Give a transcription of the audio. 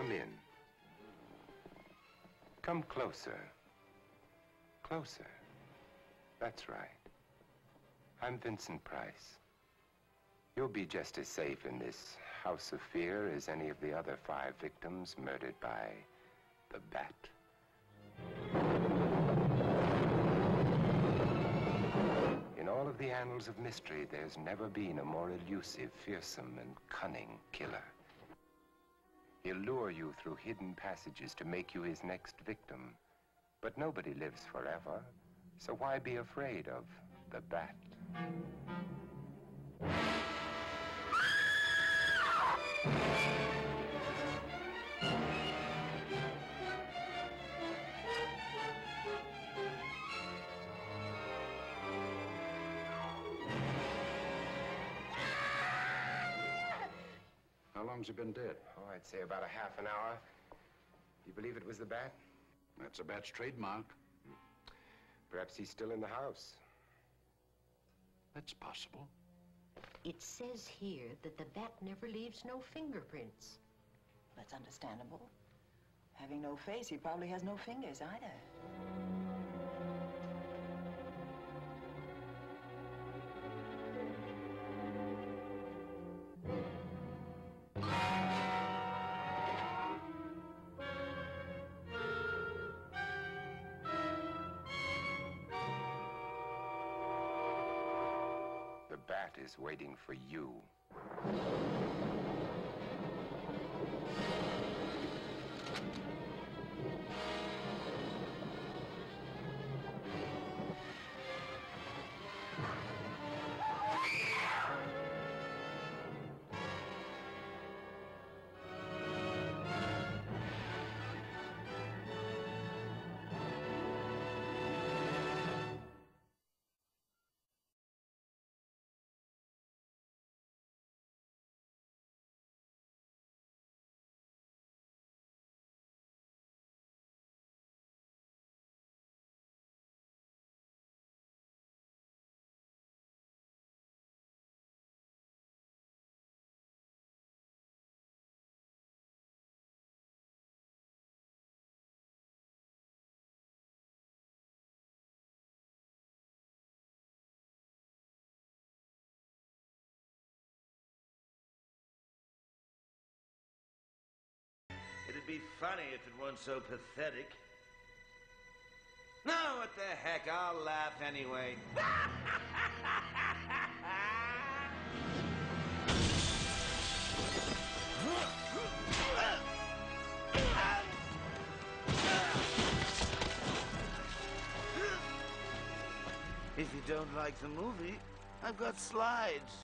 Come in. Come closer. Closer. That's right. I'm Vincent Price. You'll be just as safe in this house of fear as any of the other 5 victims murdered by the bat. In all of the annals of mystery, there's never been a more elusive, fearsome, and cunning killer. He'll lure you through hidden passages to make you his next victim. But nobody lives forever, so why be afraid of the bat? How long's he been dead? Oh, I'd say about a half an hour. You believe it was the bat? That's a bat's trademark. Perhaps he's still in the house. That's possible. It says here that the bat never leaves no fingerprints. That's understandable. Having no face, he probably has no fingers either. The bat is waiting for you. It'd be funny if it weren't so pathetic. No, what the heck, I'll laugh anyway. If you don't like the movie, I've got slides.